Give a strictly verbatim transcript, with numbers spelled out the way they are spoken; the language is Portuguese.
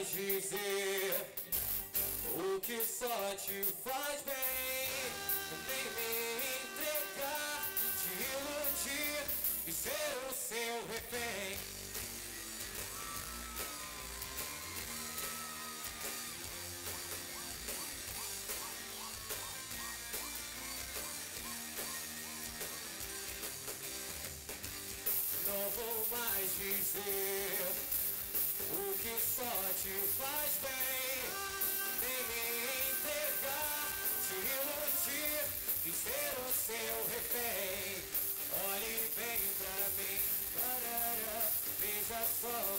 mais dizer o que só te faz bem, nem me entregar, te iludir e ser o seu refém. Não vou mais dizer o que só te faz bem, nem me entregar, te iludir e ser o seu refém. Olhe bem pra mim, barará, veja só